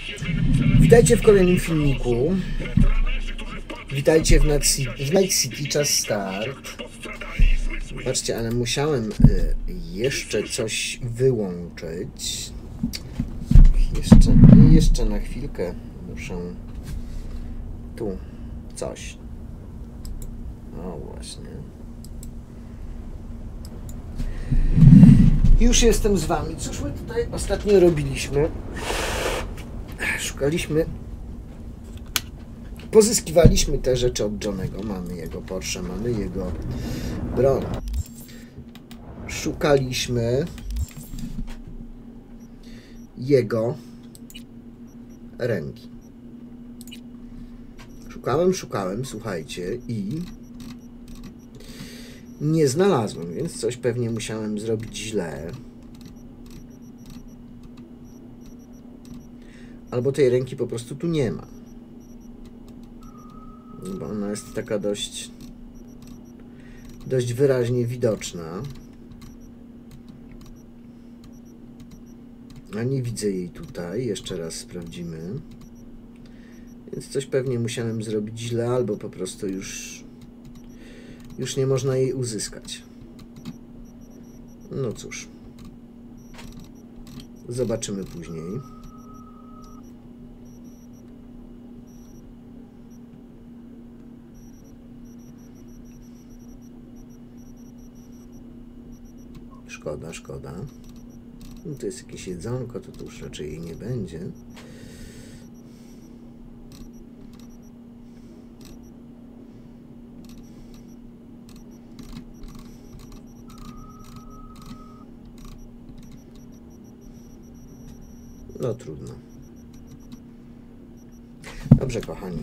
Witajcie w kolejnym filmiku. Witajcie w Night City, czas start. Zobaczcie, ale musiałem jeszcze coś wyłączyć. Jeszcze na chwilkę muszę tu coś. O właśnie. Już jestem z wami. Cóż my tutaj ostatnio robiliśmy? Szukaliśmy, pozyskiwaliśmy te rzeczy od Johnego. Mamy jego Porsche, mamy jego broń. Szukaliśmy jego ręki. Szukałem, słuchajcie, i nie znalazłem, więc coś pewnie musiałem zrobić źle. Albo tej ręki po prostu tu nie ma. Bo ona jest taka dość wyraźnie widoczna. A nie widzę jej tutaj. Jeszcze raz sprawdzimy. Więc coś pewnie musiałem zrobić źle, albo po prostu już nie można jej uzyskać. No cóż. Zobaczymy później. Szkoda. No to jest jakieś jedzonko, to już raczej jej nie będzie. No trudno. Dobrze, kochani.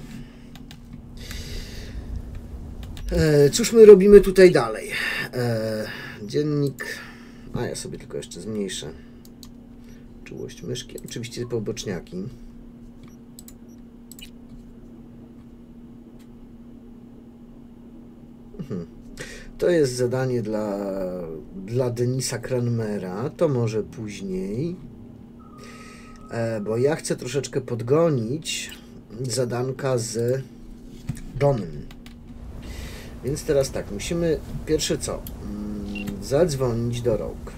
Cóż my robimy tutaj dalej? Dziennik. A ja sobie tylko jeszcze zmniejszę czułość myszki. Oczywiście poboczniaki. To jest zadanie dla Denisa Cranmera. To może później. Bo ja chcę troszeczkę podgonić zadanka z Johnem. Więc teraz tak, musimy pierwsze co? Zadzwonić do Rogue.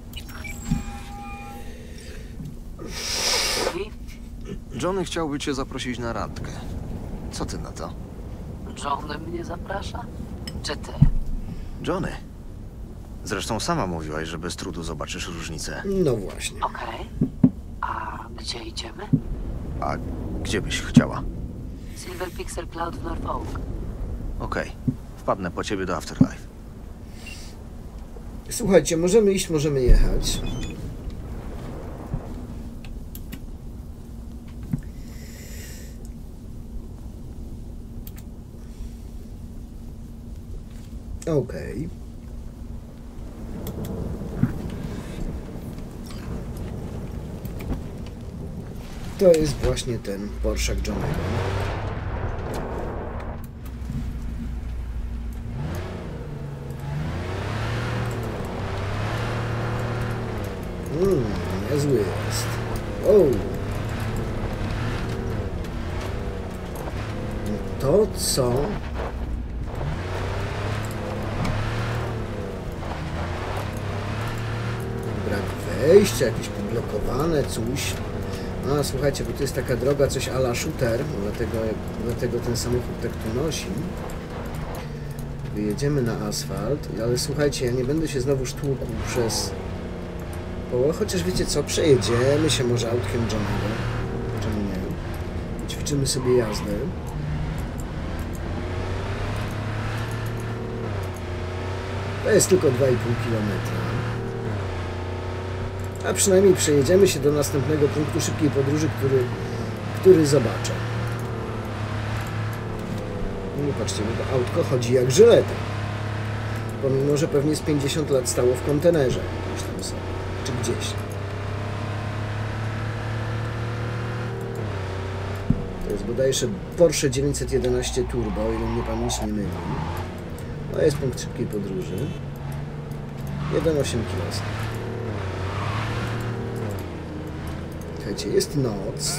Johnny chciałby cię zaprosić na randkę. Co ty na to? Johnny mnie zaprasza? Czy ty? Johnny. Zresztą sama mówiłaś, że bez trudu zobaczysz różnicę. No właśnie. Okej. A gdzie idziemy? A gdzie byś chciała? Silver Pixel Cloud w Norfolk. Okej. Wpadnę po ciebie do Afterlife. Słuchajcie, możemy iść, możemy jechać. Okej. To jest właśnie ten Porsche Johnego. Niezły jest. Wow. To co? Brak wejścia, jakieś poblokowane, coś. A słuchajcie, bo to jest taka droga, coś a la shooter, dlatego ten samochód tak tu nosi. Wyjedziemy na asfalt, ale słuchajcie, ja nie będę się znowu tłukł przez połowę, chociaż wiecie co, przejedziemy się może autkiem Johnego. Czemu nie? Ćwiczymy sobie jazdę. To jest tylko 2,5 km. A przynajmniej przejedziemy się do następnego punktu szybkiej podróży, który zobaczę. No patrzcie, bo to autko chodzi jak żyleta. Pomimo, że pewnie z 50 lat stało w kontenerze. Gdzieś tam sobie. Czy gdzieś. To jest bodajże Porsche 911 Turbo, o ile mnie pamięć nie myli. To jest punkt szybkiej podróży. 1,8 km. Słuchajcie, jest noc,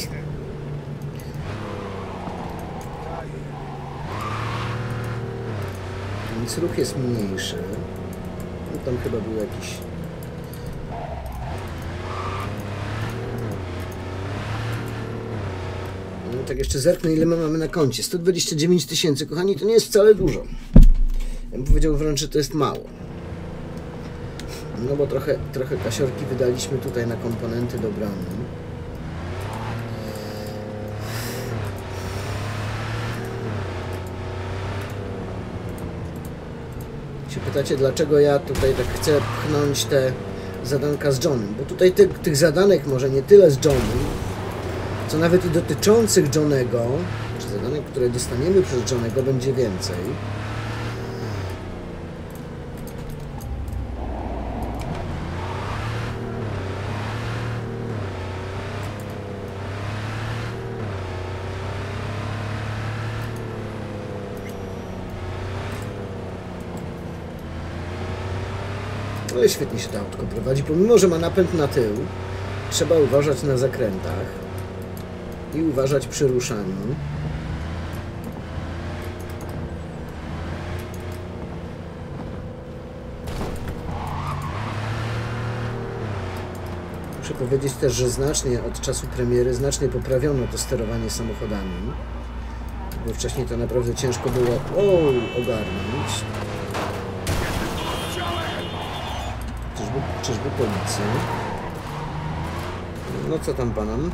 więc ruch jest mniejszy. No, tam chyba był jakiś... No, tak jeszcze zerknę, ile my mamy na koncie. 129 000, kochani, to nie jest wcale dużo. Ja bym powiedział wręcz, że to jest mało. No bo trochę kasiorki wydaliśmy tutaj na komponenty do bramy. Się pytacie, dlaczego ja tutaj tak chcę pchnąć te zadanka z Johnem? Bo tutaj tych zadanek może nie tyle z Johnem, co nawet i dotyczących Johnego, czy zadanek, które dostaniemy przez Johnego, będzie więcej. Ale świetnie się to autko prowadzi, pomimo że ma napęd na tył, trzeba uważać na zakrętach i uważać przy ruszaniu. Muszę powiedzieć też, że znacznie od czasu premiery poprawiono to sterowanie samochodami, bo wcześniej to naprawdę ciężko było ogarnąć. Czyżby policja? No co tam panom?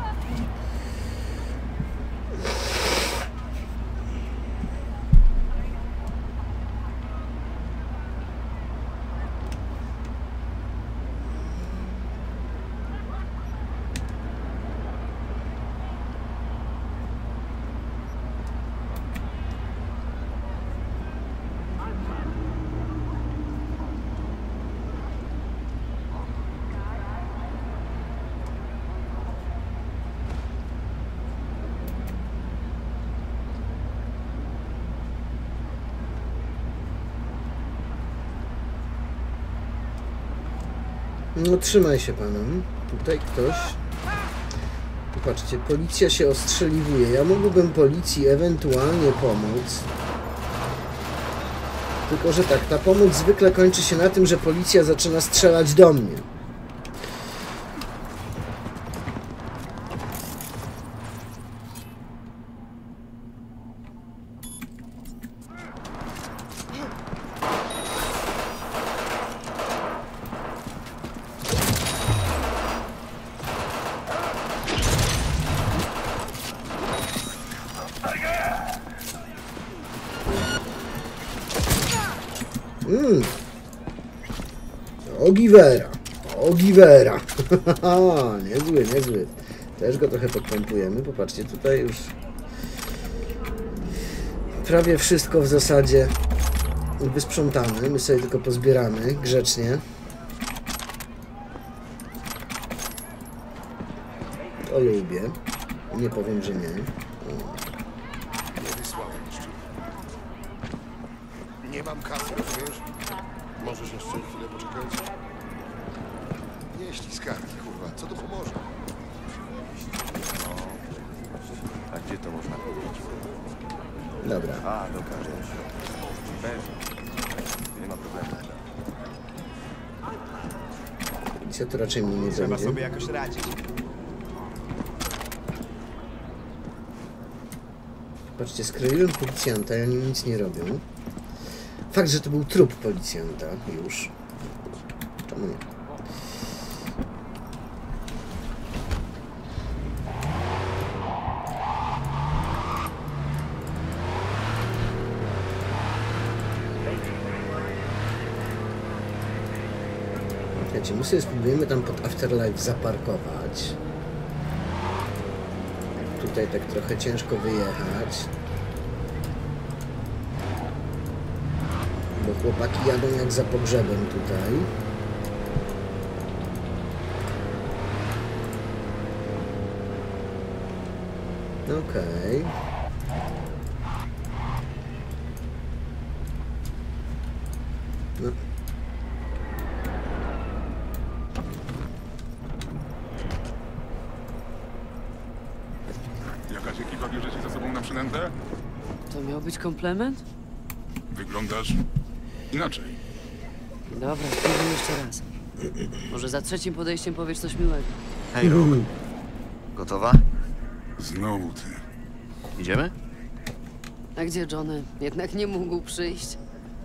No trzymaj się panem. Tutaj ktoś... Popatrzcie, policja się ostrzeliwuje. Ja mógłbym policji ewentualnie pomóc. Tylko że tak, ta pomoc zwykle kończy się na tym, że policja zaczyna strzelać do mnie. Ogivera. Niezły. Też go trochę podpompujemy. Popatrzcie, tutaj już prawie wszystko w zasadzie wysprzątamy. My sobie tylko pozbieramy grzecznie. To lubię. Nie powiem, że nie. Nie mam kasy, rozumiesz? Możesz jeszcze chwilę poczekać? Nie ściskaj, kurwa, co to pomoże? No, a gdzie to można kupić? Dobra. A, dokażę. Pewnie. Nie ma problemu. Policja to raczej mnie nie Trzeba będzie. sobie jakoś radzić. Patrzcie, skroiłem policjanta i oni nic nie robią. Fakt, że to był trup policjanta już. Czemu nie? Słuchajcie, my sobie spróbujemy tam pod Afterlife zaparkować. Tutaj tak trochę ciężko wyjechać. Bo chłopaki jadą jak za pogrzebem tutaj. Okej. No. zabierzecie ze sobą na przynętę? To miał być komplement? Wyglądasz inaczej. Dobra, spróbuj jeszcze raz. Może za trzecim podejściem powiesz coś miłego. Hej, Rogue. Gotowa? Znowu ty. Idziemy? A gdzie Johnny? Jednak nie mógł przyjść.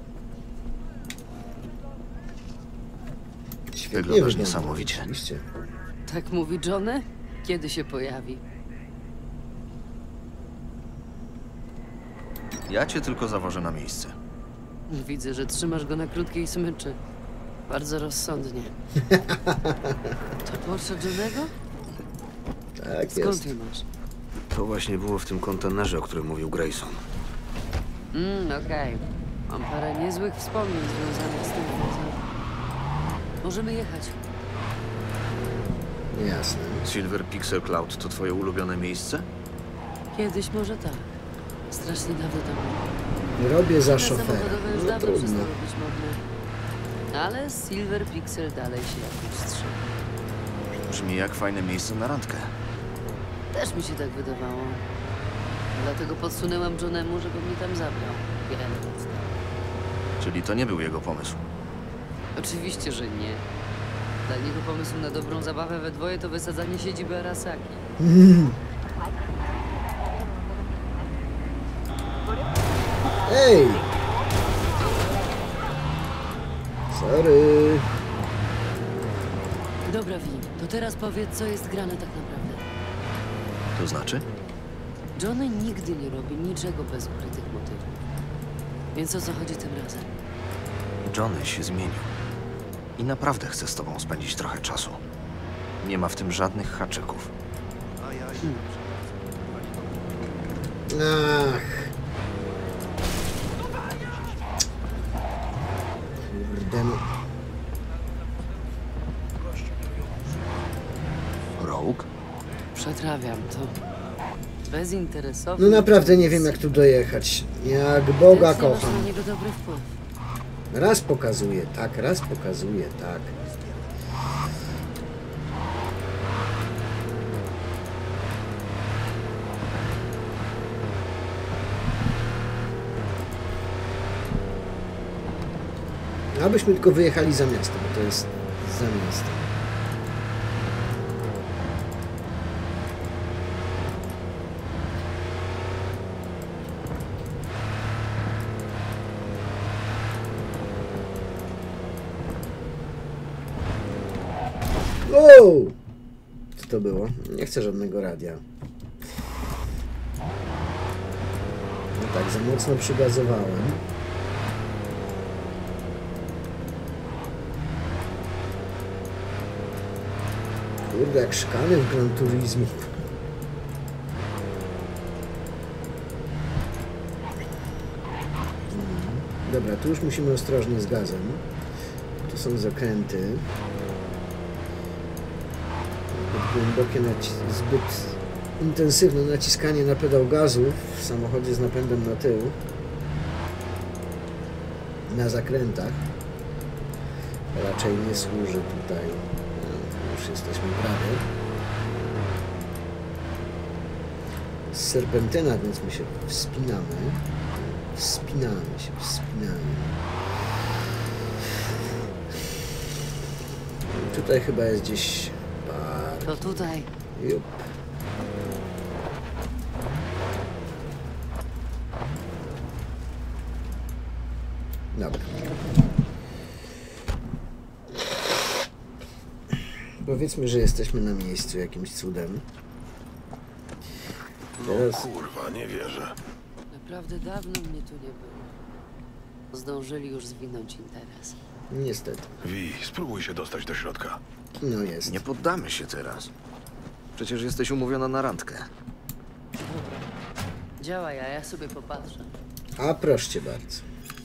Świetnie Wyglądasz wygląda, niesamowicie. Oczywiście. Tak mówi Johnny? Kiedy się pojawi? Ja cię tylko zawożę na miejsce. Widzę, że trzymasz go na krótkiej smyczy. Bardzo rozsądnie. To Porsche Johnnego? Tak Skąd jest. je masz? To właśnie było w tym kontenerze, o którym mówił Grayson. Okej. Mam parę niezłych wspomnień związanych z tym wozem. Możemy jechać. Jasne. Silver Pixel Cloud to twoje ulubione miejsce? Kiedyś może tak. Strasznie dawno temu. Robię za Te szofera. samochodowe już No dawno trudno. przestały być modne. Ale Silver Pixel dalej się jakoś trzyma. Brzmi jak fajne miejsce na randkę. Też mi się tak wydawało. Dlatego podsunęłam Johnemu, żeby mnie tam zabrał. Wiele lat temu. Czyli to nie był jego pomysł. Oczywiście, że nie. Dla niego pomysł na dobrą zabawę we dwoje to wysadzanie siedziby Arasaki. Ej! Sorry. Dobra, Vi, to teraz powiedz, co jest grane tak naprawdę. To znaczy? Johnny nigdy nie robi niczego bez ukrytych motywów. Więc o co chodzi tym razem? Johnny się zmienił. I naprawdę chce z tobą spędzić trochę czasu. Nie ma w tym żadnych haczyków. Ach. Kurde no. Rogue? Przetrawiam to. Bezinteresownie. No naprawdę nie wiem jak tu dojechać. Jak Boga Więc nie masz kocham. na niego dobry wpływ. Raz pokazuje tak, raz pokazuje tak. Abyśmy tylko wyjechali za miasto, bo to jest za miasto. Wow! Co to było? Nie chcę żadnego radia. No tak, za mocno przygazowałem. Kurde, jak szkany w Gran Turismo. Dobra, tu już musimy ostrożnie z gazem. Tu są zakręty. Zbyt głębokie, zbyt intensywne naciskanie na pedał gazu w samochodzie z napędem na tył. Na zakrętach. Raczej nie służy tutaj. Już jesteśmy prawie. Serpentyna, więc my się wspinamy. Wspinamy się, wspinamy. Tutaj chyba jest gdzieś park. To tutaj. Jup. Dobra. Powiedzmy, że jesteśmy na miejscu jakimś cudem. Teraz... Kurwa, nie wierzę. Naprawdę dawno mnie tu nie było. Zdążyli już zwinąć interes. Niestety. Wi, spróbuj się dostać do środka. No jest. Nie poddamy się teraz. Przecież jesteś umówiona na randkę. Dobra. Działaj, a ja sobie popatrzę. A proszę bardzo.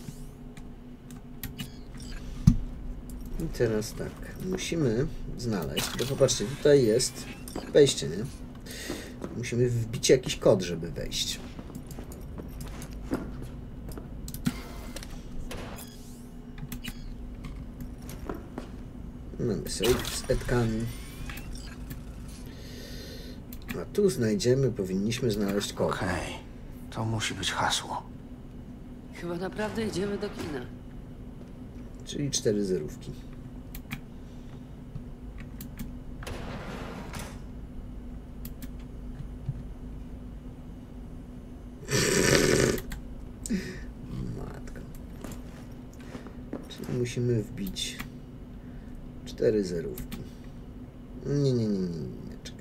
I teraz tak. Musimy znaleźć, bo popatrzcie, tutaj jest wejście, nie? Musimy wbić jakiś kod, żeby wejść. Mamy save z etkami. A tu powinniśmy znaleźć kod. Okej, to musi być hasło. Chyba naprawdę idziemy do kina. Czyli 4 zerówki. Matko. Czyli musimy wbić 4 zerówki. Nie, czekaj.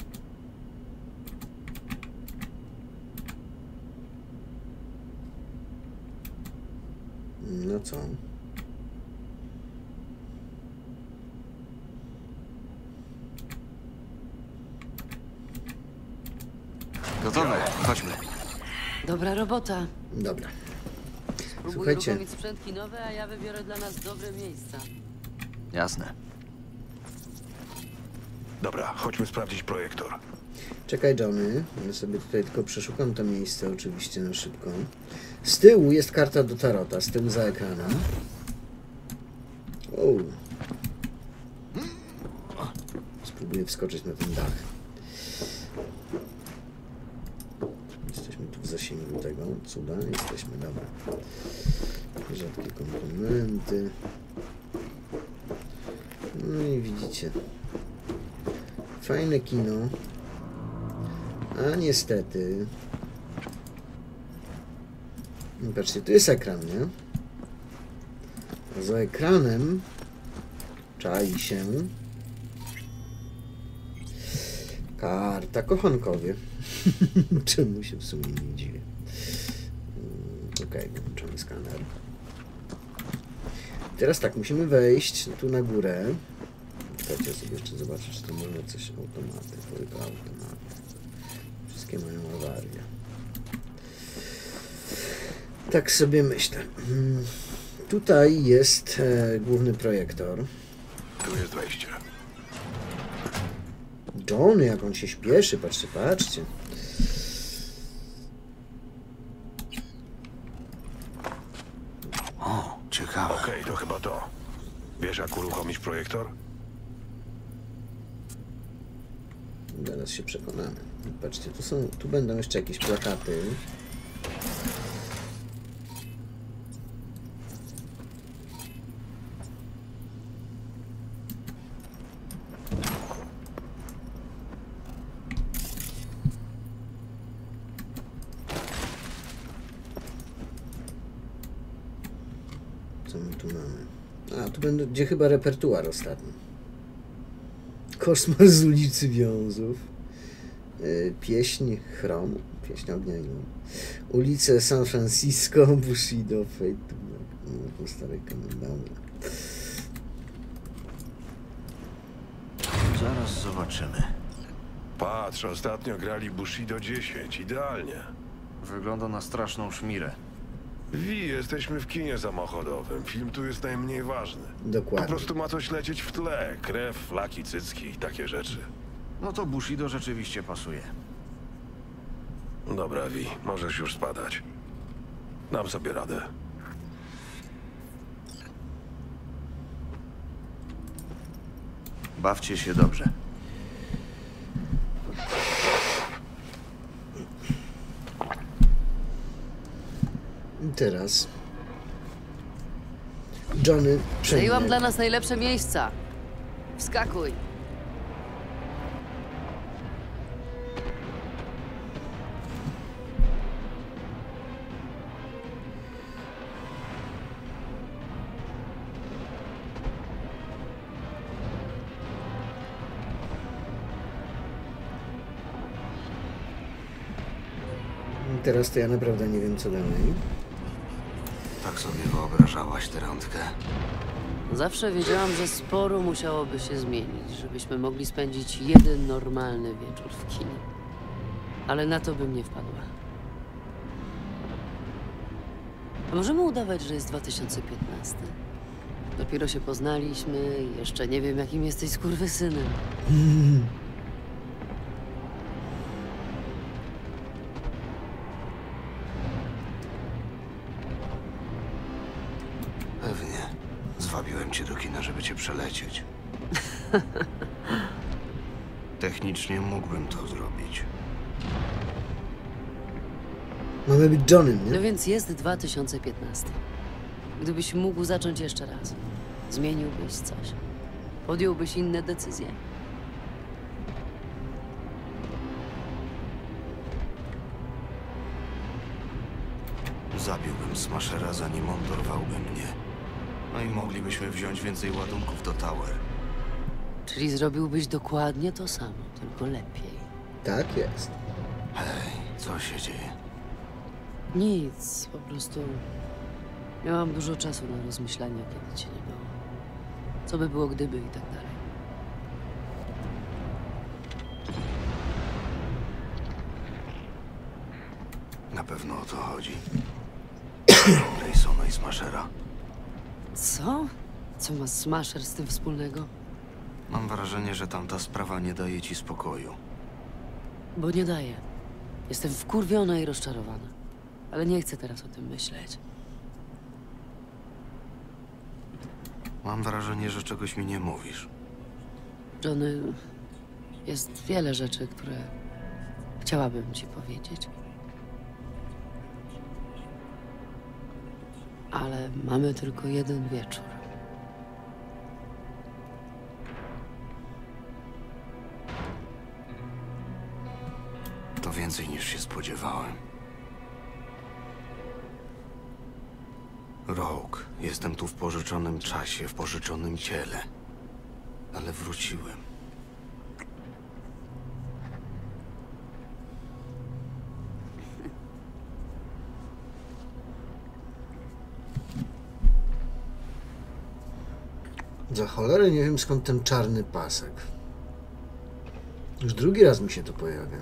No co? Gotowe, chodźmy. Dobra robota. Dobra. Spróbuj Słuchajcie. uruchomić sprzęt kinowy, a ja wybiorę dla nas dobre miejsca. Jasne. Dobra, chodźmy sprawdzić projektor. Czekaj, Johnny. Ja sobie tutaj tylko przeszukam to miejsce oczywiście na szybko. Z tyłu jest karta do tarota, z tyłu za ekranem. O. Spróbuję wskoczyć na ten dach. Jesteśmy tu w zasięgu tego cuda. Jesteśmy, dobra. Rzadkie komponenty. No i widzicie. Fajne kino. A niestety... Patrzcie, tu jest ekran, nie? A za ekranem czai się karta kochankowie. Czemu się w sumie nie dziwię. Okej, włączamy skaner. Teraz tak, musimy wejść tu na górę. Czekajcie, ja sobie jeszcze zobaczę, czy to może coś automaty. Tylko automaty. Wszystkie mają awarię. Tak sobie myślę. Tutaj jest główny projektor. Tu jest wejście. Johnny, jak on się śpieszy, patrzcie, patrzcie. O, ciekawe. Okej, to chyba to. Wiesz, jak uruchomić projektor? Zaraz się przekonamy. Patrzcie, tu będą jeszcze jakieś plakaty. Co my tu mamy? A, tu będzie chyba repertuar ostatni. Koszmar z ulicy Wiązów. Pieśń Chromu. Pieśń Ognia i Lun. Ulice San Francisco, Bushido, Fate. No, stary komendant. Zaraz zobaczymy. Patrz, ostatnio grali Bushido 10. Idealnie. Wygląda na straszną szmirę. Jesteśmy w kinie samochodowym. Film tu jest najmniej ważny. Po Dokładnie. prostu ma coś lecieć w tle. Krew, flaki, cycki i takie rzeczy. No to Bushido rzeczywiście pasuje. Dobra, Vi, możesz już spadać. Dam sobie radę. Bawcie się dobrze. I teraz Johnny Przejęłam przejmie. dla nas najlepsze miejsca. Wskakuj. Teraz to ja naprawdę nie wiem, co dalej. Tak sobie wyobrażałaś tę randkę? Zawsze wiedziałam, że sporo musiałoby się zmienić, żebyśmy mogli spędzić jeden normalny wieczór w kinie. Ale na to bym nie wpadła. A możemy udawać, że jest 2015. Dopiero się poznaliśmy i jeszcze nie wiem, jakim jesteś skurwysynem. Pewnie. Zwabiłem cię do kina, żeby cię przelecieć. Technicznie mógłbym to zrobić. Mamy być Johnem, nie? No więc jest 2015. Gdybyś mógł zacząć jeszcze raz, zmieniłbyś coś. Podjąłbyś inne decyzje. Zabiłbym Smashera, zanim on dorwałby mnie. No i moglibyśmy wziąć więcej ładunków do Tower. Czyli zrobiłbyś dokładnie to samo, tylko lepiej. Tak jest. Hej, co się dzieje? Nic, po prostu miałam dużo czasu na rozmyślanie, kiedy cię nie było. Co by było gdyby i tak dalej. Na pewno o to chodzi. Graysona i Smashera. Co? Co ma Smasher z tym wspólnego? Mam wrażenie, że tamta sprawa nie daje ci spokoju. Bo nie daje. Jestem wkurwiona i rozczarowana. Ale nie chcę teraz o tym myśleć. Mam wrażenie, że czegoś mi nie mówisz. Johnny, jest wiele rzeczy, które chciałabym ci powiedzieć. Ale mamy tylko jeden wieczór. To więcej niż się spodziewałem. Rogue, jestem tu w pożyczonym czasie, w pożyczonym ciele. Ale wróciłem. Za cholerę nie wiem, skąd ten czarny pasek. Już drugi raz mi się to pojawia.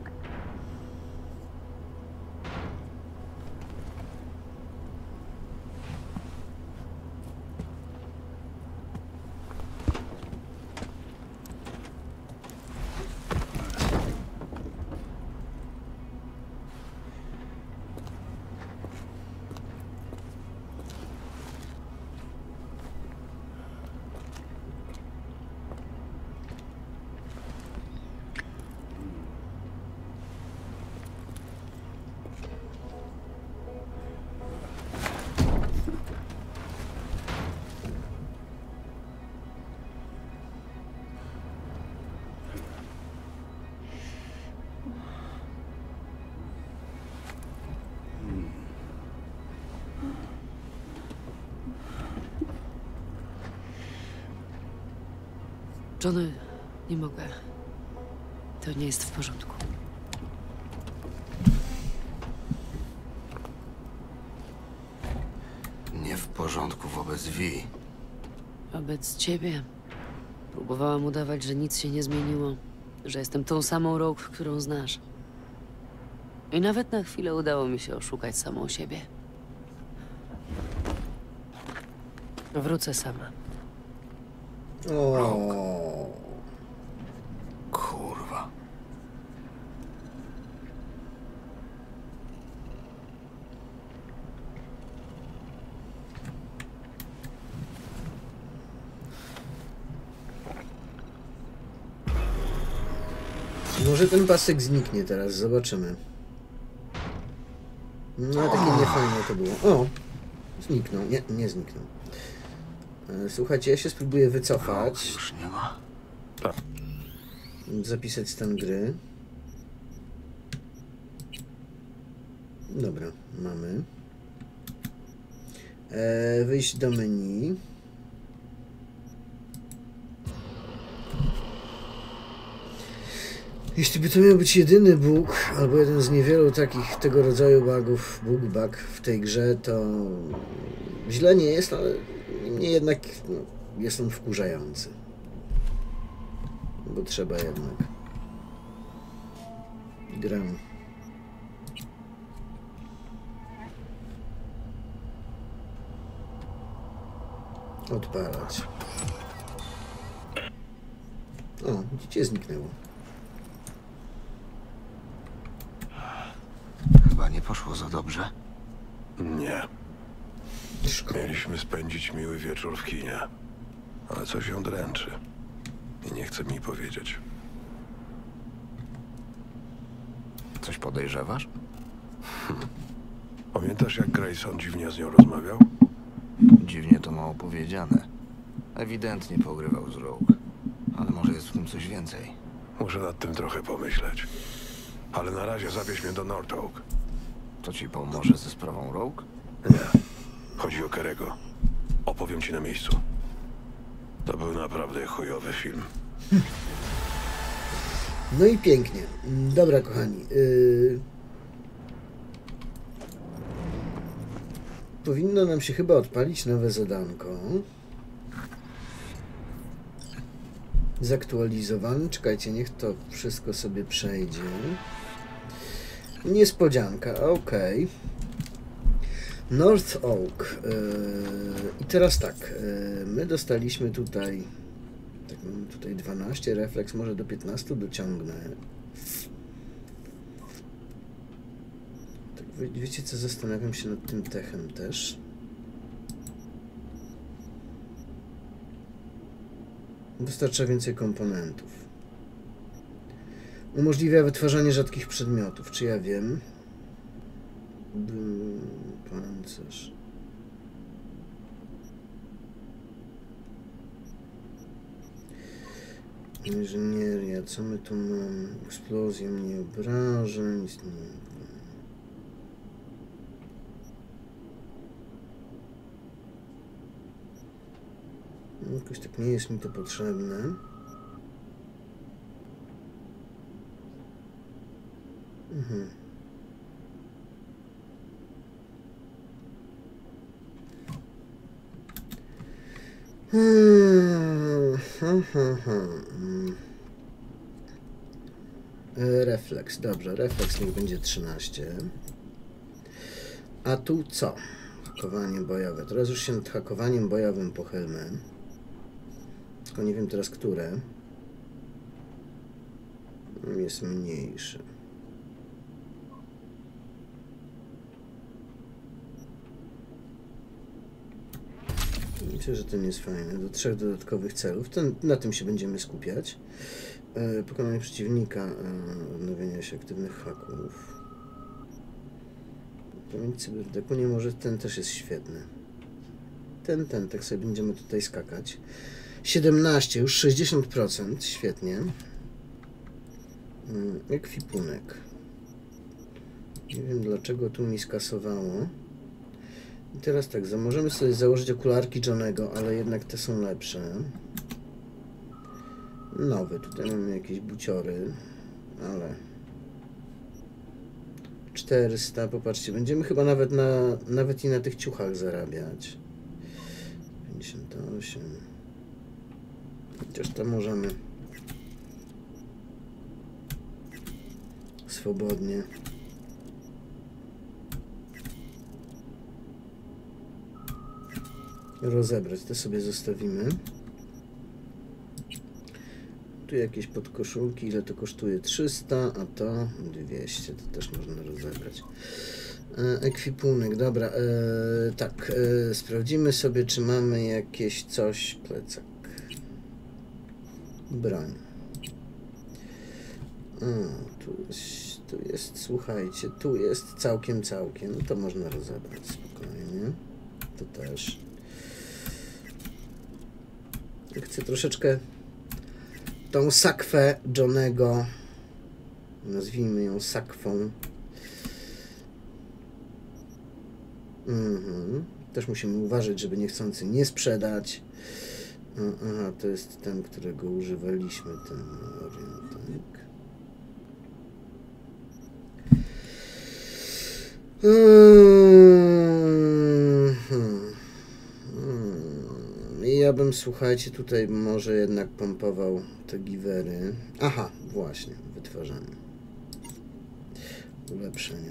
Johnny, nie mogę. To nie jest w porządku. Nie w porządku wobec Vi. Wobec ciebie. Próbowałam udawać, że nic się nie zmieniło. Że jestem tą samą Rogue, którą znasz. I nawet na chwilę udało mi się oszukać samą siebie. Wrócę sama. O. Kurwa. Może ten pasek zniknie teraz, zobaczymy. No, takie niefajne to było. O! Zniknął. Nie, nie zniknął. Słuchajcie, ja się spróbuję wycofać. Już nie ma. Zapisać stan gry. Dobra, mamy. Wyjść do menu. Jeśli by to miał być jedyny bug, albo jeden z niewielu takich tego rodzaju bugów, bug w tej grze, to źle nie jest, ale niemniej jednak jest on wkurzający. Bo trzeba jednak. Grę. Odpalać. O, widzicie, zniknęło. Chyba nie poszło za dobrze. Nie. Szkoda. Mieliśmy spędzić miły wieczór w kinie. Ale coś ją dręczy. I nie chce mi powiedzieć. Coś podejrzewasz? Pamiętasz, jak Grayson dziwnie z nią rozmawiał? Dziwnie to mało powiedziane. Ewidentnie pogrywał z Rogue. Ale może jest w tym coś więcej. Muszę nad tym trochę pomyśleć. Ale na razie zabierz mnie do North Oak. To ci pomoże ze sprawą Rogue? Nie. Chodzi o Kerego. Opowiem ci na miejscu. To był naprawdę chujowy film. No i pięknie. Dobra, kochani. Powinno nam się chyba odpalić nowe zadanko. Zaktualizowany. Czekajcie, niech to wszystko sobie przejdzie. Niespodzianka, ok. North Oak. I teraz tak. My dostaliśmy tutaj... Tak, mamy tutaj 12. Refleks może do 15 dociągnę. Tak, wiecie co? Zastanawiam się nad tym techem też. Dostarcza więcej komponentów. Umożliwia wytwarzanie rzadkich przedmiotów. Czy ja wiem? Pancerz. Inżynieria. Co my tu mamy? Eksplozja mnie obraża. Nic nie... Jakoś tak nie jest mi to potrzebne. Refleks, dobrze, refleks niech będzie 13. A tu co? Hakowanie bojowe. Teraz już się nad hakowaniem bojowym pochylmy. Tylko nie wiem teraz, które. Jest mniejszy. Myślę, że ten jest fajny. Do 3 dodatkowych celów. Na tym się będziemy skupiać. Pokonanie przeciwnika. Odnowienie się aktywnych haków. Pamięć cyberdeku. Nie może. Ten też jest świetny. Ten. Tak sobie będziemy tutaj skakać. 17. Już 60%. Świetnie. Ekwipunek. Nie wiem dlaczego tu mi skasowało. I teraz tak, możemy sobie założyć okularki Johnego, ale jednak te są lepsze. Nowy, tutaj mamy jakieś buciory, ale 400, popatrzcie, będziemy chyba nawet i na tych ciuchach zarabiać. 58. Chociaż to możemy swobodnie. Rozebrać, to sobie zostawimy. Tu jakieś podkoszulki, ile to kosztuje? 300, a to 200, to też można rozebrać. Ekwipunek, dobra, tak, sprawdzimy sobie, czy mamy jakieś coś, plecak. Broń. Tu jest, słuchajcie, tu jest całkiem, to można rozebrać spokojnie. To też. Chcę troszeczkę tą sakwę Johnego, nazwijmy ją sakwą. Też musimy uważać, żeby niechcący nie sprzedać. Aha, to jest ten, którego używaliśmy, ten orientek. Ja bym, słuchajcie, tutaj może jednak pompował te giwery. Aha, właśnie, wytwarzanie. Ulepszenia.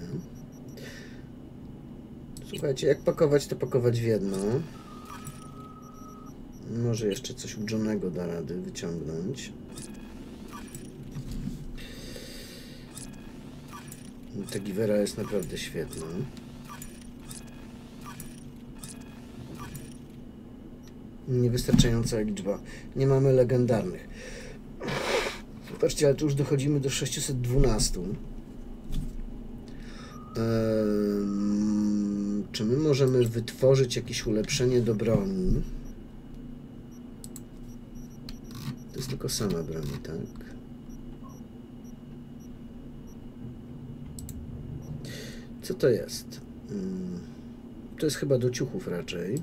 Słuchajcie, jak pakować, to pakować w jedno. Może jeszcze coś u Johnego da rady wyciągnąć. Ta giwera jest naprawdę świetna. Niewystarczająca liczba. Nie mamy legendarnych. Zobaczcie, ale tu już dochodzimy do 612. Czy my możemy wytworzyć jakieś ulepszenie do broni? To jest tylko sama broń, tak? Co to jest? To jest chyba do ciuchów raczej.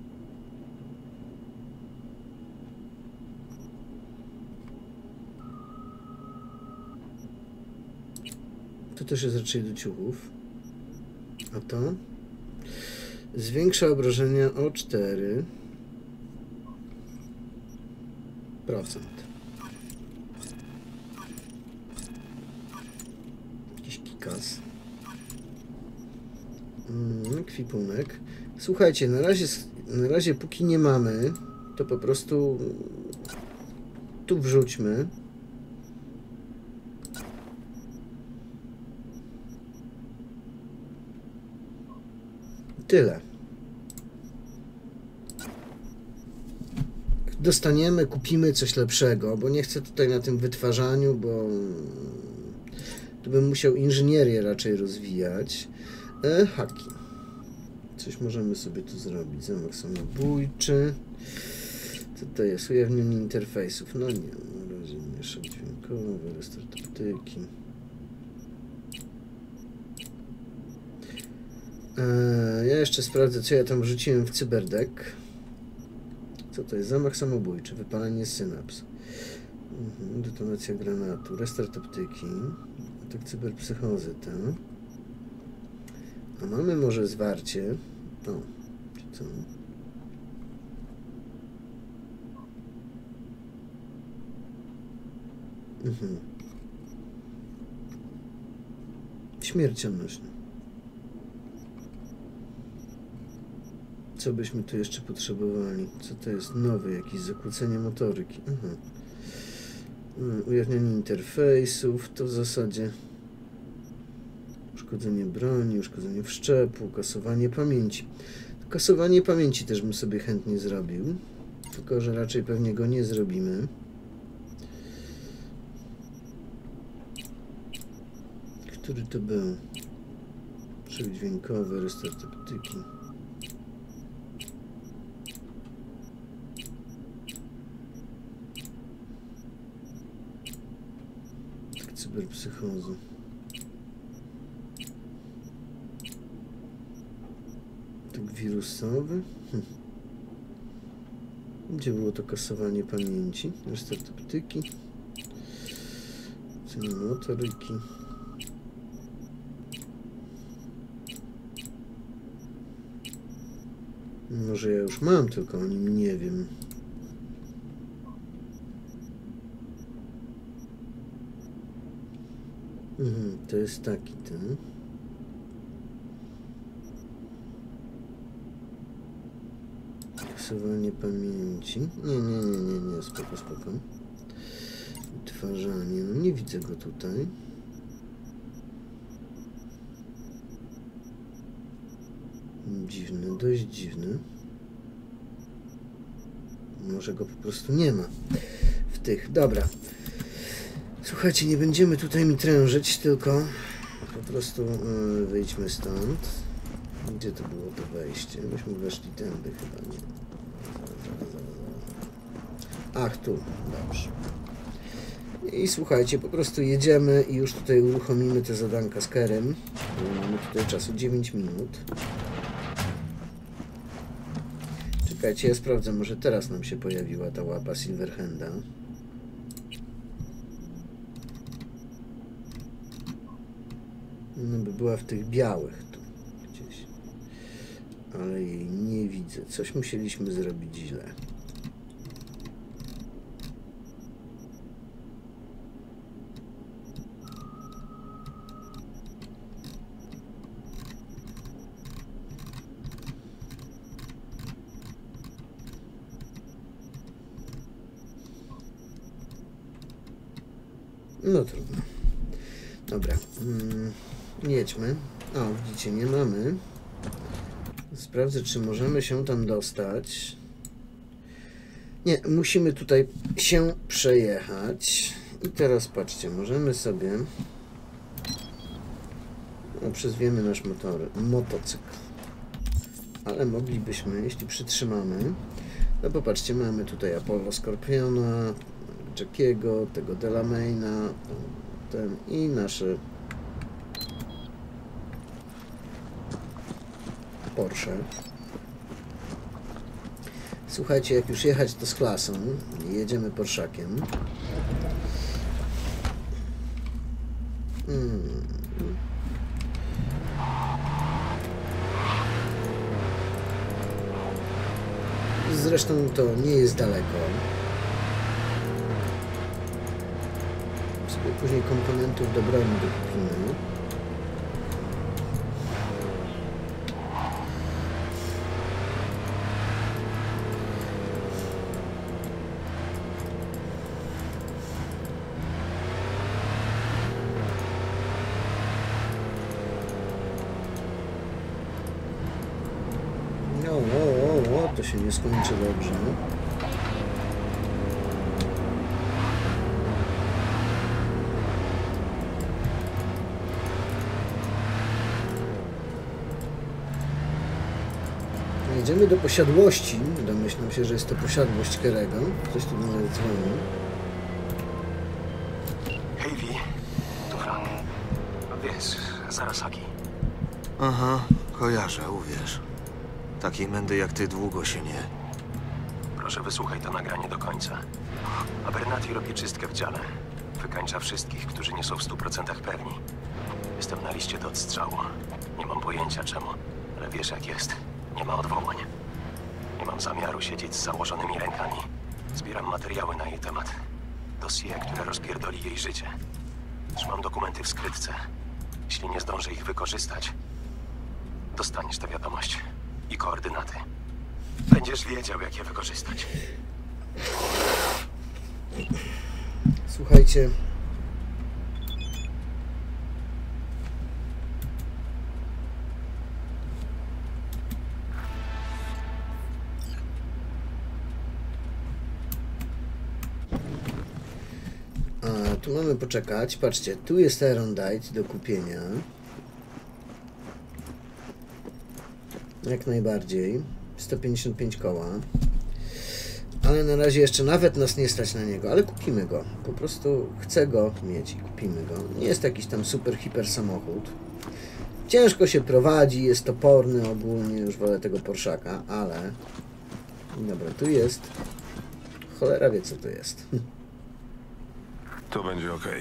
To też jest raczej do ciuchów. A to? Zwiększa obrażenia o 4%. Jakiś kikas. Kwipunek. Słuchajcie, na razie póki nie mamy, to po prostu tu wrzućmy. Tyle. Dostaniemy, kupimy coś lepszego, bo nie chcę tutaj na tym wytwarzaniu, bo tu bym musiał inżynierię raczej rozwijać. Haki. Coś możemy sobie tu zrobić. Zamach samobójczy. Co to jest? Ujawnienie interfejsów. No nie, na razie nie. Szok dźwiękowy, restart optyki. Ja jeszcze sprawdzę, co ja tam wrzuciłem w cyberdeck. Co to jest? Zamach samobójczy, wypalenie synaps. Detonacja granatu, restart optyki, atak cyberpsychozy, tak? A mamy może zwarcie. O, czy co? Śmiercionośny. Co byśmy tu jeszcze potrzebowali? Co to jest? Nowy jakiś, zakłócenie motoryki. Aha. Ujawnienie interfejsów, to w zasadzie uszkodzenie broni, uszkodzenie wszczepu, kasowanie pamięci. Kasowanie pamięci też bym sobie chętnie zrobił, tylko że raczej pewnie go nie zrobimy. Który to był? Szybk dźwiękowy, restart optyki. Cyberpsychozy. Tak wirusowy? Gdzie było to kasowanie pamięci? Restart optyki. Ceny motoryki. Może ja już mam, tylko o nim nie wiem. To jest taki ten. Kasowanie pamięci. Nie, spoko. Wytwarzanie. No nie widzę go tutaj. Dziwny, dość dziwny. Może go po prostu nie ma w tych. Dobra. Słuchajcie, nie będziemy tutaj mi trężyć, tylko po prostu wyjdźmy stąd. Gdzie to było to wejście? Myśmy weszli tędy chyba, nie? Ach, tu. Dobrze. I słuchajcie, po prostu jedziemy i już tutaj uruchomimy te zadanka z Kerem. Mamy tutaj czasu 9 minut. Czekajcie, ja sprawdzę, może teraz nam się pojawiła ta łapa Silverhanda. No by była w tych białych tu gdzieś. Ale jej nie widzę. Coś musieliśmy zrobić źle. No trudno. Dobra. Jedźmy. O, widzicie, nie mamy. Sprawdzę, czy możemy się tam dostać. Nie, musimy tutaj się przejechać. I teraz patrzcie, możemy sobie... No, przezwiemy nasz motocykl. Ale moglibyśmy, jeśli przytrzymamy. No popatrzcie, mamy tutaj Apollo Skorpiona, Jackiego, tego Delamaina, ten i nasze Porsche. Słuchajcie, jak już jechać, to z klasą. Jedziemy Porszakiem. Zresztą to nie jest daleko. Sobie później komponentów do broni dokupimy. To się nie skończy dobrze. Jedziemy do posiadłości. Domyślam się, że jest to posiadłość Kerego. Ktoś tu nawet dzwoni. Hej, Vi. Tu Frank. Wiesz, z Arasaki. Aha, kojarzę, uwierz. Takiej mędy jak ty długo się nie... Proszę, wysłuchaj to nagranie do końca. Abernathy robi czystkę w dziale. Wykańcza wszystkich, którzy nie są w 100% pewni. Jestem na liście do odstrzału. Nie mam pojęcia czemu, ale wiesz jak jest. Nie ma odwołań. Nie mam zamiaru siedzieć z założonymi rękami. Zbieram materiały na jej temat. Dossier, które rozpierdoli jej życie. Trzymam dokumenty w skrytce. Jeśli nie zdążę ich wykorzystać, dostaniesz tę wiadomość i koordynaty. Będziesz wiedział, jak je wykorzystać. Słuchajcie. A, tu mamy poczekać. Patrzcie, tu jest Erondite do kupienia. Jak najbardziej. 155 koła. Ale na razie jeszcze nawet nas nie stać na niego, ale kupimy go. Po prostu chcę go mieć i kupimy go. Nie jest jakiś tam super, hiper samochód. Ciężko się prowadzi, jest toporny ogólnie, już wolę tego Porszaka, ale... Dobra, tu jest... Cholera wie, co to jest. To będzie okej.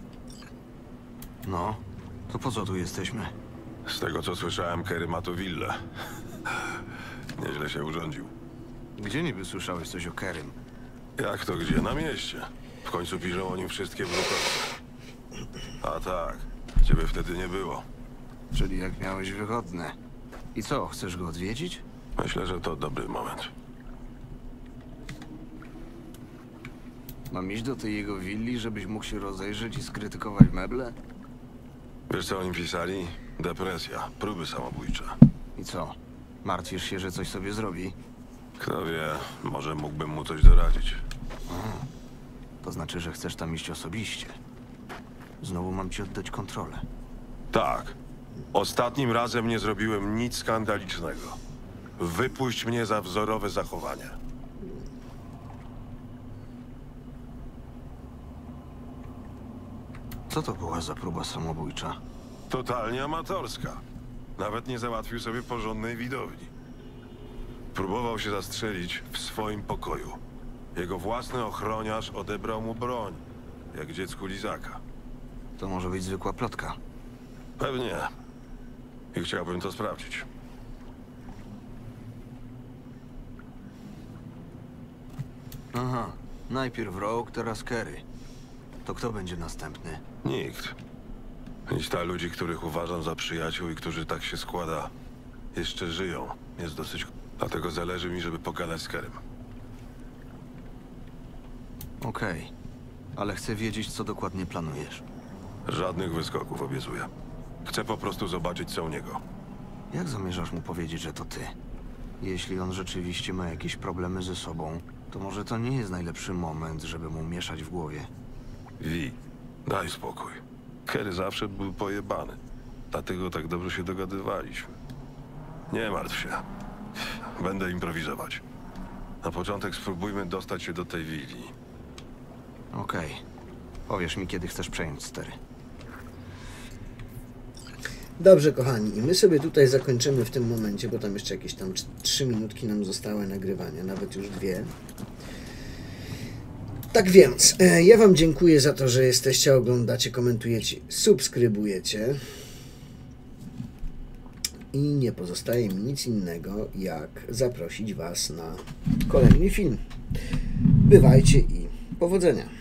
No, to po co tu jesteśmy? Z tego co słyszałem, Kerry ma tu willę. Nieźle się urządził. Gdzie niby słyszałeś coś o Kerrym? Jak to gdzie? Na mieście. W końcu piszą o nim wszystkie brukowce. A tak, ciebie wtedy nie było. Czyli jak miałeś wychodne. I co, chcesz go odwiedzić? Myślę, że to dobry moment. Mam iść do tej jego willi, żebyś mógł się rozejrzeć i skrytykować meble? Wiesz co oni pisali? Depresja, próby samobójcze. I co? Martwisz się, że coś sobie zrobi? Kto wie, może mógłbym mu coś doradzić. To znaczy, że chcesz tam iść osobiście. Znowu mam ci oddać kontrolę. Tak. Ostatnim razem nie zrobiłem nic skandalicznego. Wypuść mnie za wzorowe zachowanie. Co to była za próba samobójcza? Totalnie amatorska. Nawet nie załatwił sobie porządnej widowni. Próbował się zastrzelić w swoim pokoju. Jego własny ochroniarz odebrał mu broń, jak dziecku lizaka. To może być zwykła plotka. Pewnie. I chciałbym to sprawdzić. Aha, najpierw Rogue, teraz Kerry. To kto będzie następny? Nikt. Lista ludzi, których uważam za przyjaciół i którzy tak się składa, jeszcze żyją. Jest dosyć... Dlatego zależy mi, żeby pogadać z Kerrym. Okej. Ale chcę wiedzieć, co dokładnie planujesz. Żadnych wyskoków, obiecuję. Chcę po prostu zobaczyć, co u niego. Jak zamierzasz mu powiedzieć, że to ty? Jeśli on rzeczywiście ma jakieś problemy ze sobą, to może to nie jest najlepszy moment, żeby mu mieszać w głowie. Wi, daj spokój. Kerry zawsze był pojebany. Dlatego tak dobrze się dogadywaliśmy. Nie martw się. Będę improwizować. Na początek spróbujmy dostać się do tej willi. Okej. Powiesz mi, kiedy chcesz przejąć stery. Dobrze, kochani, i my sobie tutaj zakończymy w tym momencie, bo tam jeszcze jakieś tam 3 minutki nam zostały nagrywania, nawet już 2. Tak więc, ja wam dziękuję za to, że jesteście, oglądacie, komentujecie, subskrybujecie. I nie pozostaje mi nic innego, jak zaprosić was na kolejny film. Bywajcie i powodzenia.